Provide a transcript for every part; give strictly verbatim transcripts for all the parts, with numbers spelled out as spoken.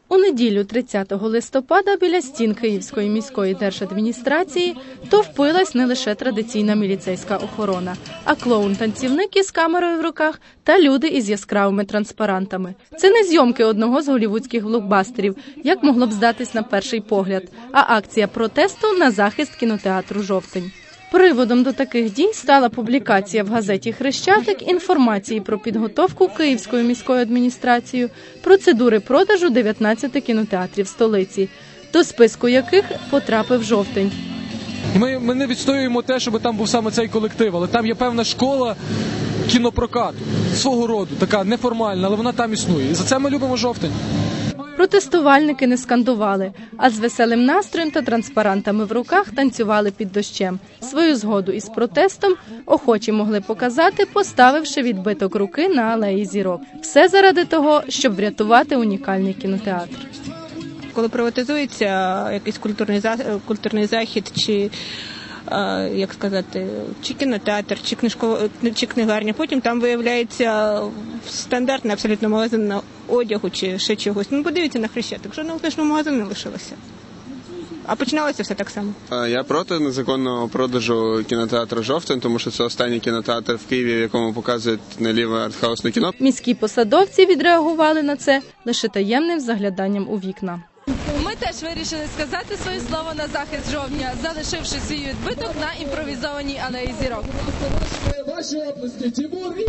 У неділю тридцятого листопада біля стін Київської міської держадміністрації товпилась не лише традиційна міліцейська охорона, а клоун-танцівник із камерою в руках та люди із яскравими транспарантами. Це не зйомки одного з голлівудських блокбастерів, як могло б здатись на перший погляд, а акція протесту на захист кінотеатру «Жовтень». Приводом до таких дій стала публікація в газеті «Хрещатик» інформації про підготовку Київською міською адміністрацією процедури продажу дев'ятнадцяти кінотеатрів столиці, до списку яких потрапив «Жовтень». Ми, ми не відстоюємо те, щоб там був саме цей колектив, але там є певна школа кінопрокату, свого роду, така неформальна, але вона там існує. І за це ми любимо «Жовтень». Протестувальники не скандували, а з веселим настроєм та транспарантами в руках танцювали під дощем. Свою згоду із протестом охочі могли показати, поставивши відбиток руки на алеї Зірок. Все заради того, щоб врятувати унікальний кінотеатр. Коли приватизується якийсь культурний, культурний захід чи, як сказати, чи кінотеатр, чи, книжко, чи книгарня, потім там виявляється стандартний абсолютно магазин на одягу чи ще чогось. Ну, подивіться на Хрещатик, жодного книжного магазину не лишилося. А починалося все так само. Я проти незаконного продажу кінотеатру «Жовтень», тому що це останній кінотеатр в Києві, в якому показують неліве артхаусне кіно. Міські посадовці відреагували на це лише таємним загляданням у вікна. Ми теж вирішили сказати своє слово на захист «Жовтня», залишивши свій відбиток на імпровізованій алеї Зірок.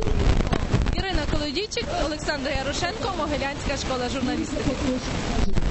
Ірина Колодійчик, Олександр Ярошенко, Могилянська школа журналістики.